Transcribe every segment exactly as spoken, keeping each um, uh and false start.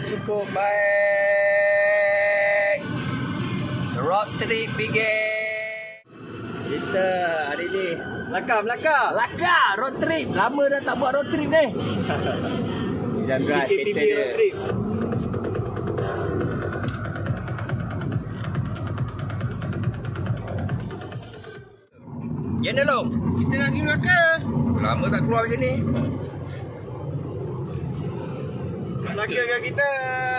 cukup baik. Road trip begin. Kita hari ni Melaka, Melaka. Melaka, road trip. Lama dah tak buat road trip ni. Izan Drive, K T V road trip. Jangan dulu. Kita nak pergi Melaka. Lama tak keluar macam ni. Melaka dengan kita.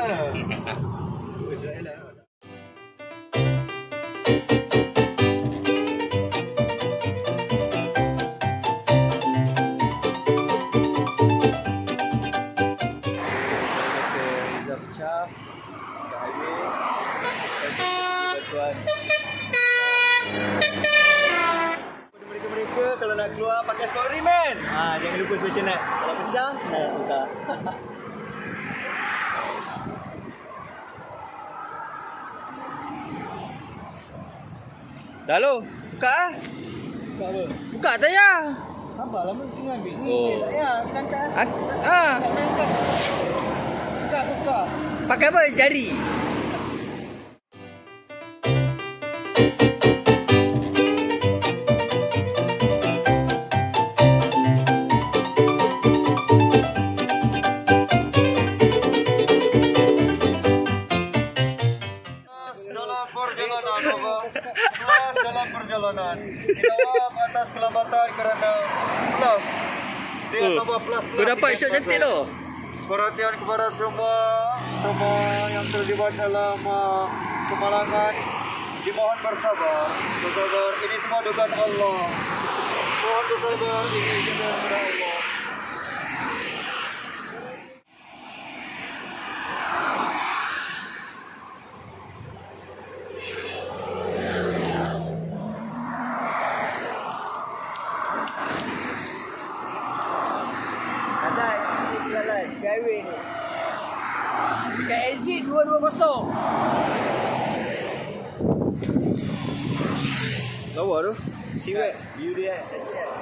Mereka-mereka kalau nak keluar pakai story man. Ha, jangan lupa special night. Kalau pecah senang nak tukar. Dah lo. Buka ah. Buka apa? Buka tayar. Sabar lama tengah ambil ni. Oh. Tak payah, tangkap. Ah. ah. Buka, buka. Pakai apa? Jari. Kelas dalam perjalanan. Minta maaf atas kelambatan kerana plus. Dia Oh, tambah plus plus. kau dapat shot cantik tu. Perhatian kepada semua semua yang terlibat dalam uh, kemalangan. Dimohon bersabar. Bersabar. Ini semua dugaan Allah. Mohon bersabar. Ini dugaan Allah. Highway ni dekat exit dua dua kosong. Lawa tu siwet view dia eh.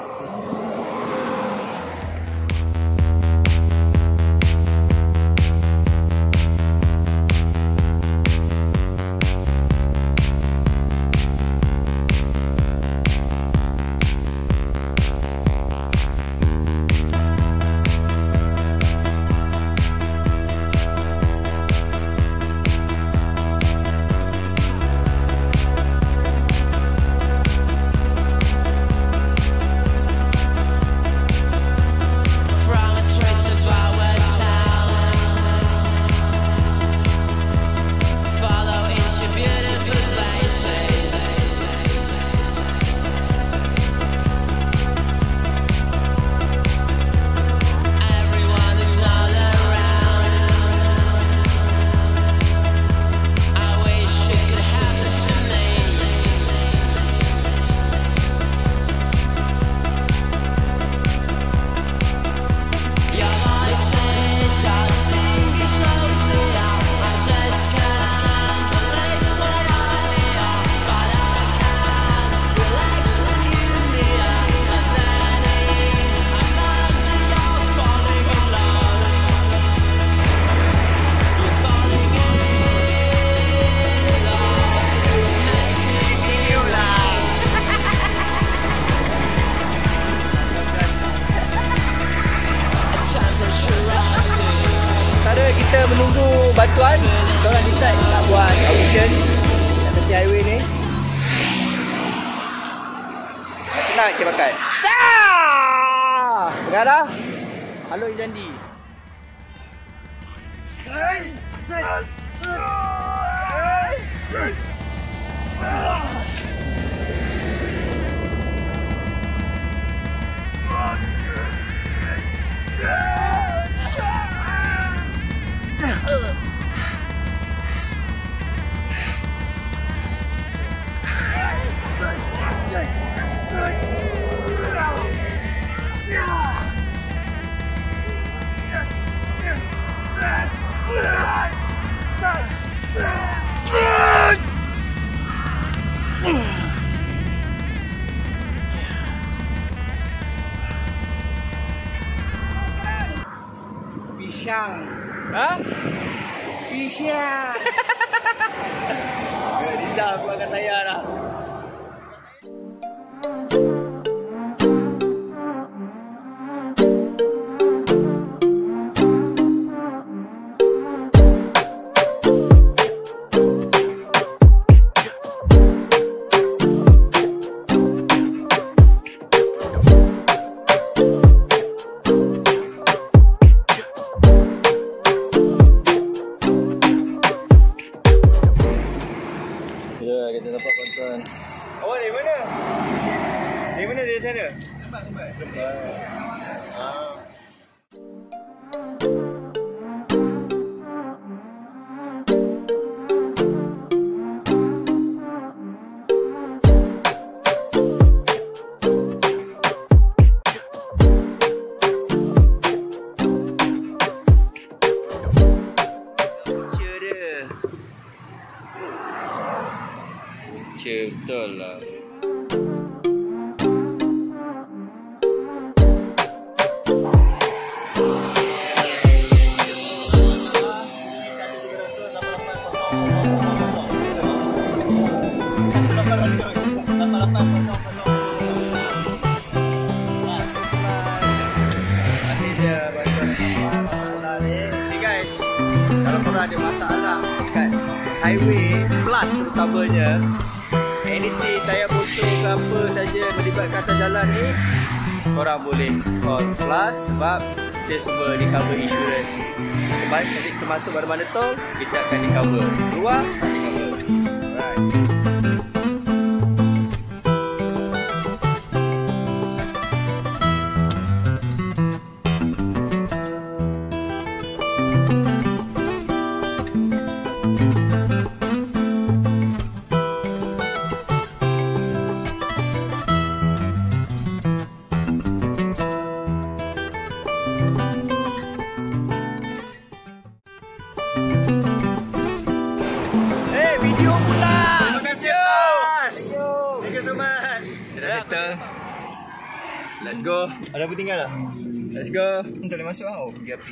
Kita menunggu bantuan. Kita orang decide nak buat audition kat tepi highway ni. Senang saya pakai. Dengar dah? Halo Izandi. Pisang. Ha? Malaysia. Riza aku akan saya dah. Ya, kita dapat bantuan. Awak dari mana? Dari mana dari sana? Seremban, Seremban. Seremban. Ah. Betul lah. Kalau korang ada masalah kat highway plus terutamanya, anything tayar bocor ke apa saja melibatkan atas jalan ni, korang boleh call plus sebab dia semua di cover insurance. Sebab nanti kita masuk mana-mana tol, kita akan di cover. Luar tak di cover. Alright. Video pula. Terima kasih atas. Thank you so much. Dah settle. Let's go. Ada apa tinggal lah? Let's go. Tak boleh masuk lah. Oh, pergi api.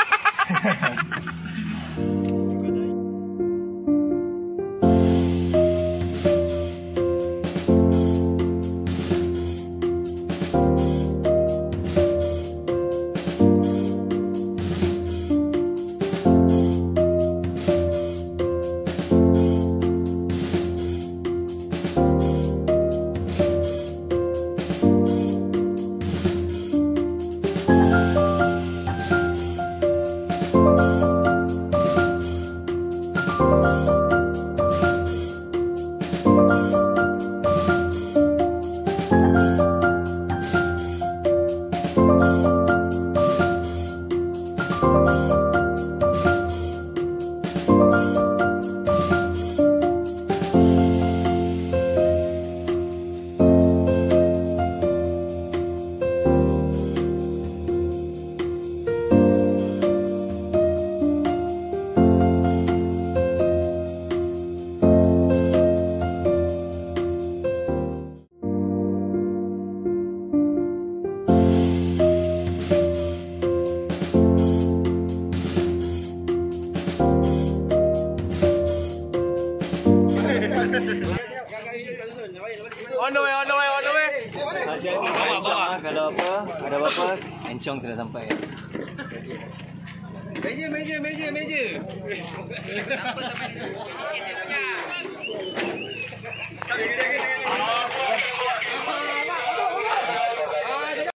On the way, on the way, on the way. Encong lah, kalau apa, ada apa-apa, Encong sudah sampai. Meja, meja, meja, meja.